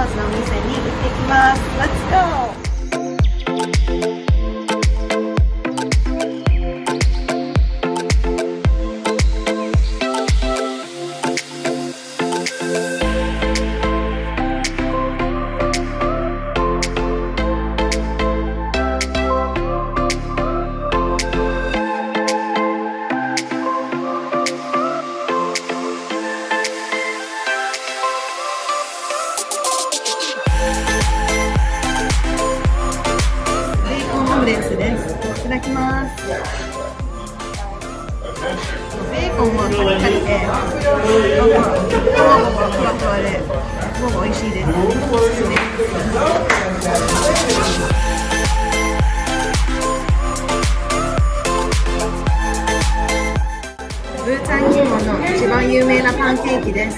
ーズのお店に行ってきます。Let's go! です。いただきます。ベーコンはカリカリで、卵がふわふわで、すごく美味しいです。おすすめです。ブータン銀行の一番有名なパンケーキです。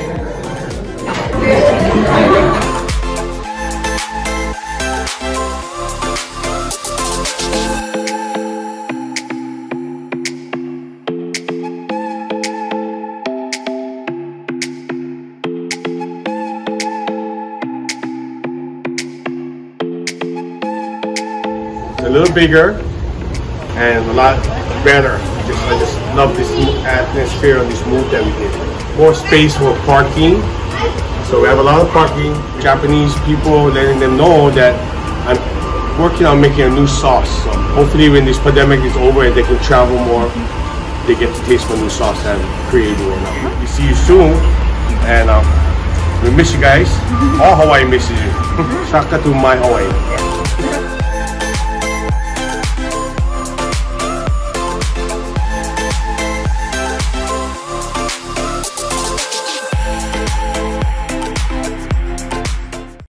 A little bigger and a lot better. I just love this atmosphere and this mood that we get. More space for parking. So we have a lot of parking. Japanese people letting them know that I'm working on making a new sauce. So hopefully when this pandemic is over and they can travel more, they get to taste my new sauce that I'm creating right now. We see you soon, and we miss you guys. All Hawaii misses you. Shaka to my Hawaii.